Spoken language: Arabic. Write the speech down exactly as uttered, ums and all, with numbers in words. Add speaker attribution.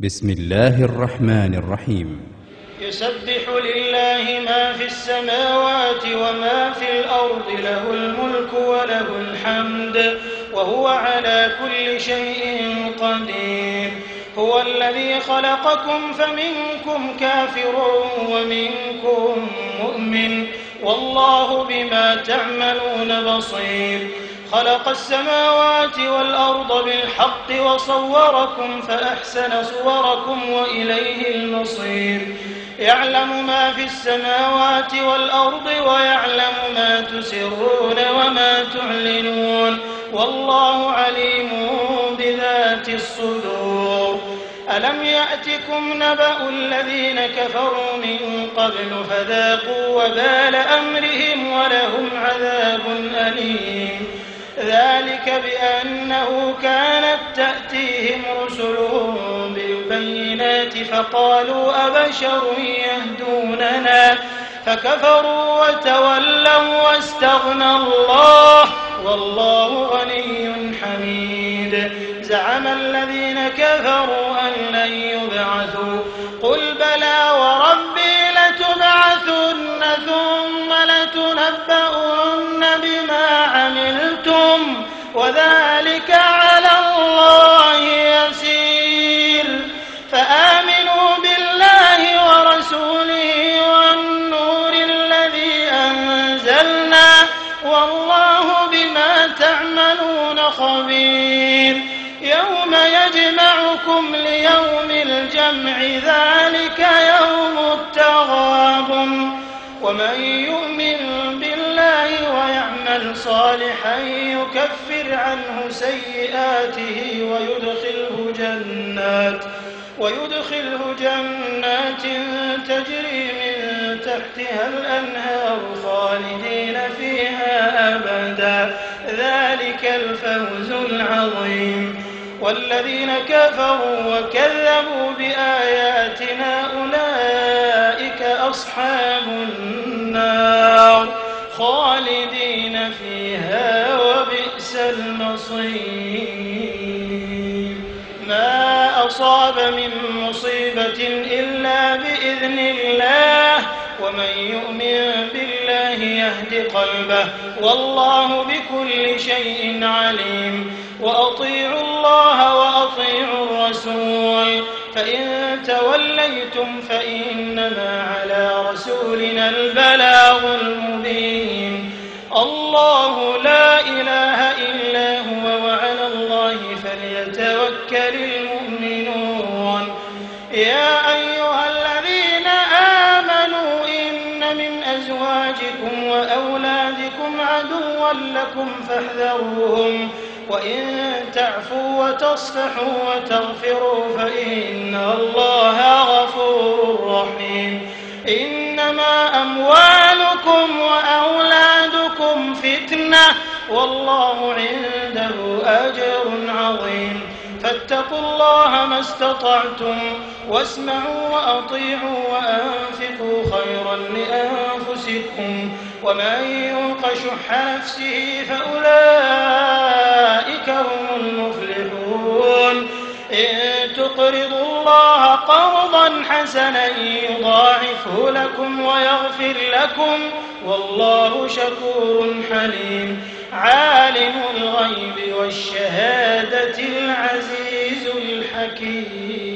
Speaker 1: بسم الله الرحمن الرحيم.
Speaker 2: يسبح لله ما في السماوات وما في الأرض، له الملك وله الحمد وهو على كل شيء قدير. هو الذي خلقكم فمنكم كافر ومنكم مؤمن، والله بما تعملون بصير. خلق السماوات والأرض بالحق وصوركم فأحسن صوركم وإليه المصير. يعلم ما في السماوات والأرض ويعلم ما تسرون وما تعلنون، والله عليم بذات الصدور. ألم يأتكم نبأ الذين كفروا من قبل فذاقوا وبال أمرهم ولهم عذاب أليم. ذلك بأنه كانت تأتيهم رسلهم بالبينات فقالوا أبشر يهدوننا فكفروا وتولوا واستغنى الله والله غني حميد. زعم الذين كفروا أن لن يبعثوا، قل بلى وربي لتبعثن ثم لتنبؤن بما عملتم وذلك على الله يسير. فآمنوا بالله ورسوله والنور الذي أنزلنا والله بما تعملون خبير. يوم يجمعكم ليوم الجمع ذلك يوم التغابن. ومن يؤمن بالله ويعمل صالحا يكفر عنه سيئاته ويدخله جنات ويدخله جنات تجري من تحتها الأنهار خالدين فيها أبدا، ذلك الفوز العظيم. والذين كفروا وكذبوا بآياتنا أولئك أصحاب النار خالدين فيها وبئس المصير. ما أصاب من مصيبة إلا بإذن الله، ومن يؤمن بالله يهد قلبه والله بكل شيء عليم. وأطيعوا الله وأطيعوا الرسول، فإن توليتم فإنما على رسولنا البلاغ المبين. الله لا إله إلا هو وعلى الله فليتوكل المؤمنون. يا أيها الذين آمنوا إن من أزواجكم وأولادكم عدوا لكم فاحذروهم، وإن تعفوا وتصفحوا وتغفروا فإن الله غفور رحيم. إنما أموالكم وأولادكم فتنة والله عنده أجر عظيم. فاتقوا الله ما استطعتم واسمعوا وأطيعوا وأنفقوا خيرا لأنفسكم، ومن يوق شح نفسه فأولئك هم المفلحون. إن تقرضوا الله قرضا حسنا يضاعفه لكم ويغفر لكم والله شكور حليم. عالم الغيب والشهادة العزيز الحكيم.